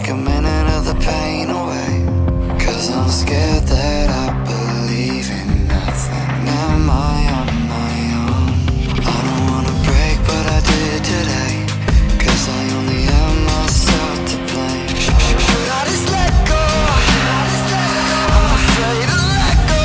take a minute of the pain away. 'Cause I'm scared that I believe in nothing. Am I on my own? I don't wanna break, but I did today. 'Cause I only have myself to blame. Should I just let go? I'm afraid to let go.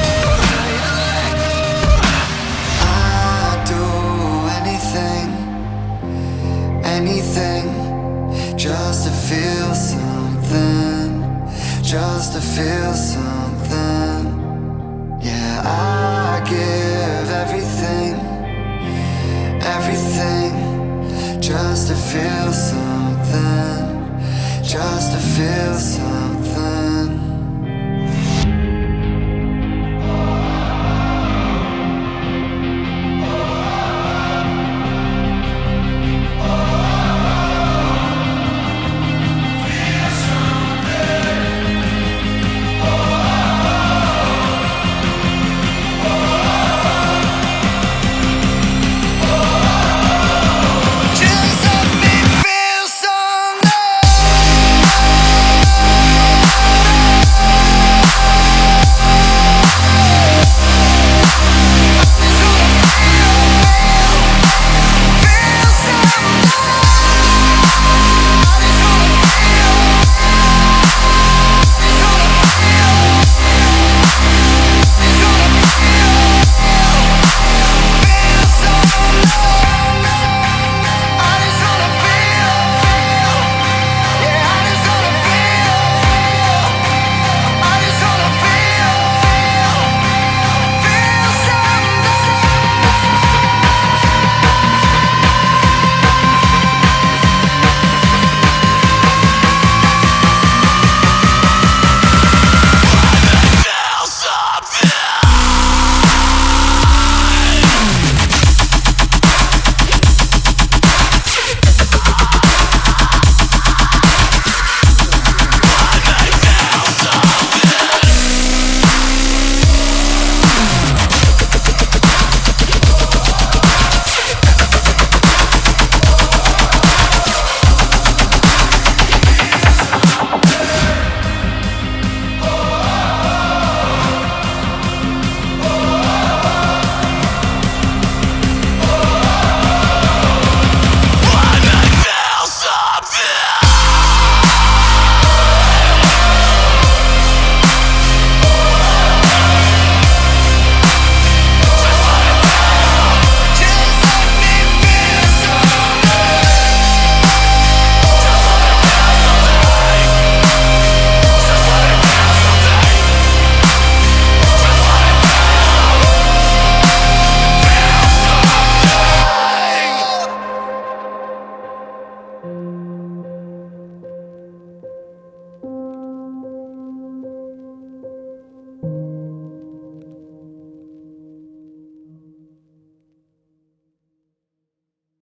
I'd do anything, anything, just to feel something, just to feel something. Yeah, I give everything, everything, just to feel something, just to feel something.